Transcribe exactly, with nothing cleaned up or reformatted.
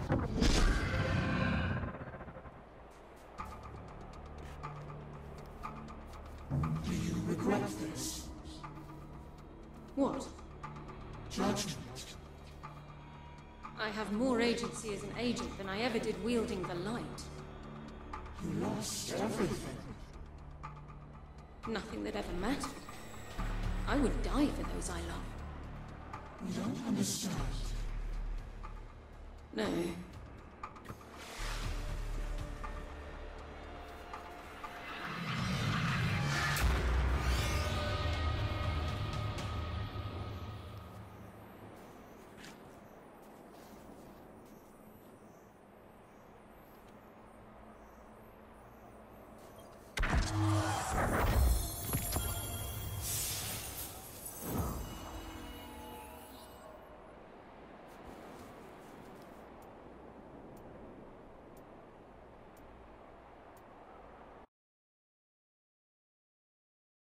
Do you regret this? What? Judgment. I have more agency as an agent than I ever did wielding the light. You lost everything. Nothing that ever mattered. I would die for those I love. You don't understand. No,